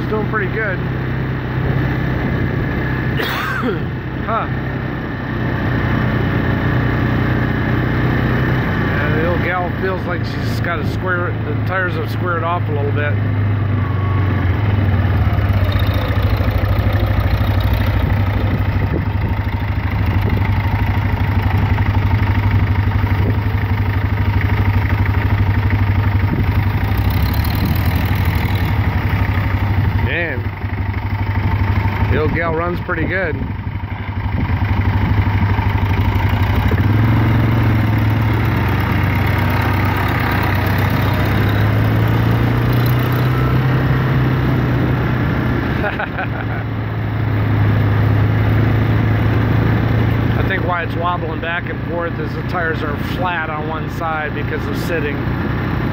doing pretty good. Huh. Yeah, the old gal feels like she's got to square it. The tires have squared off a little bit. The old gal runs pretty good. I think why it's wobbling back and forth is the tires are flat on one side because of sitting.